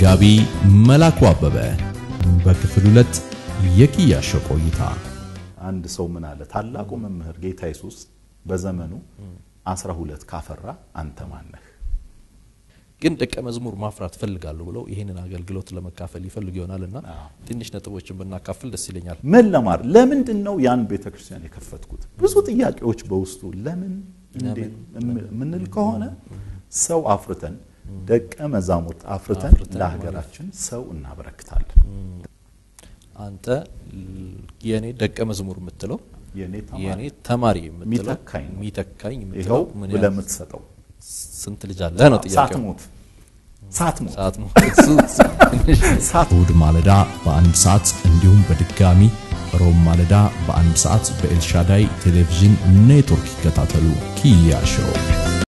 መጋቢ መላኩ አበበ በክፍል 2 የኪያሾ ቆይታ አንድ ሰው ምን አለ ታላቁ መምህር ጌታ ኢየሱስ በዘመኑ 12 ካፈራ አንተ ማን ነህ ግን ደቀ መዝሙር ማፍራት ፈልጋለሁ ብለው ይሄንን አገልግሎት ለመካፈል ይፈልጉ ይሆናልና ትንሽ ነጥቦችን በእናካፈል ደስ ይለኛል ምን ለማር ለምንድነው ያን ቤተክርስቲያን የከፈትኩት ብዙ ጥያቄዎች በውስጡ ለምን ምን ከሆነ ሰው አፍርተን ደቀ መዛሙርት አፍርተን ለሀገራችን ሰው እናበረክታለን አንተ የኔ ደቀ መዝሙር የምትለው የኔ ተማሪ የምትለው ሚተካኝ ይሄው ብለምትሰጠው ስንት ልጅ አለ ነው ጥያቄው ሳትሞት እሁድ ማለዳ በአንድ ሰዓት እንዲሁም በድጋሚ ሮብ ማለዳ በአንድ ሰዓት በኤልሻዳይ ቴሌቪዥን ኔትወርክ ይከታተሉ ኪያሾ